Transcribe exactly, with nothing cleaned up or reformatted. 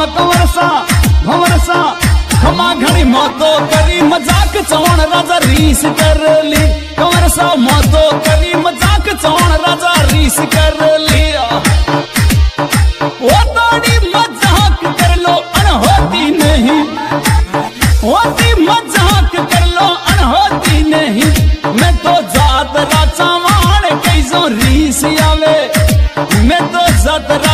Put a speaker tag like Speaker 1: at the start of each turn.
Speaker 1: में कंवर सा भंवर सा खमा घड़ी मौतो करी मजाक चौन राजा रीस कर ली कंवर सा मौतो करी मजाक चौन राजा रीस कर लिया वो तोड़ी मजाक कर लो अनहोती नहीं होती मजाक कर लो अनहोती नहीं मैं तो जात राचा वाण कैसो रीस आवे मैं तो जात